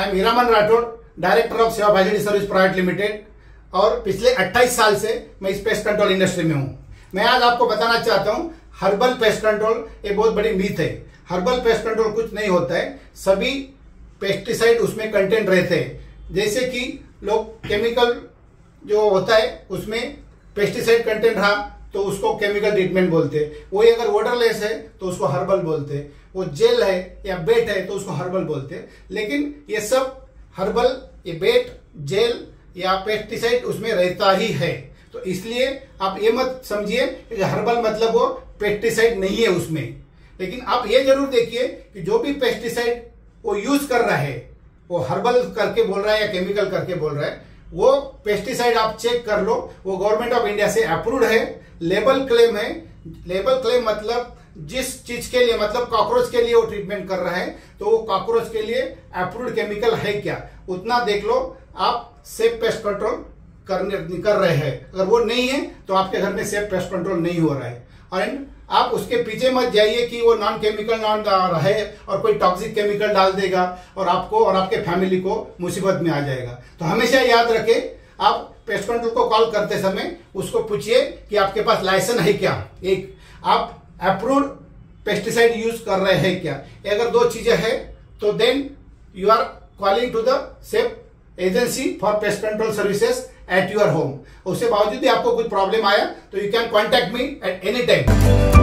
M Hiraman Rathore, director of Seva Bhajadi service private limited, और पिछले 28 साल से मैं इस पेस्ट कंट्रोल इंडस्ट्री में हूं। मैं आज आपको बताना चाहता हूं हर्बल पेस्ट कंट्रोल ये बहुत बड़ी मीथ है। हर्बल पेस्ट कंट्रोल कुछ नहीं होता है, सभी पेस्टिसाइड उसमें कंटेंट रहते हैं। जैसे कि लोग केमिकल जो होता है उसमें पेस्टिसाइड कंटेंट रहा तो उसको केमिकल ट्रीटमेंट बोलते हैं, वही अगर वाटरलेस है तो उसको हर्बल बोलते हैं, वो जेल है या बेट है तो उसको हर्बल बोलते हैं। लेकिन ये सब हर्बल, ये बेट, जेल या पेस्टिसाइड उसमें रहता ही है। तो इसलिए आप ये मत समझिए कि हर्बल मतलब वो पेस्टिसाइड नहीं है उसमें। लेकिन आप ये जरूर देखिए कि जो भी पेस्टिसाइड वो यूज कर रहा है वो हर्बल करके बोल रहा है या केमिकल करके बोल रहा है, वो पेस्टिसाइड आप चेक कर लो, वो गवर्नमेंट ऑफ इंडिया से अप्रूव्ड है, लेबल क्लेम है। लेबल क्लेम मतलब जिस चीज के लिए, मतलब कॉकरोच के लिए वो ट्रीटमेंट कर रहा है तो वो कॉकरोच के लिए अप्रूव्ड केमिकल है क्या, उतना देख लो। आप सेफ पेस्ट कंट्रोल कर रहे हैं, अगर वो नहीं है तो आपके घर में सेफ पेस्ट कंट्रोल नहीं हो रहा है। एंड आप उसके पीछे मत जाइए कि वो नॉन केमिकल नॉन है और कोई टॉक्सिक केमिकल डाल देगा और आपको और आपके फैमिली को मुसीबत में आ जाएगा। तो हमेशा याद रखें, आप पेस्ट कंट्रोल को कॉल करते समय उसको पूछिए कि आपके पास लाइसेंस है क्या, एक आप अप्रूव्ड पेस्टिसाइड यूज कर रहे हैं क्या। अगर दो चीजें हैं तो then you are calling to the safe agency for pest control services at your home. उसके बावजूद भी आपको कुछ प्रॉब्लम आया तो you can contact me at any time.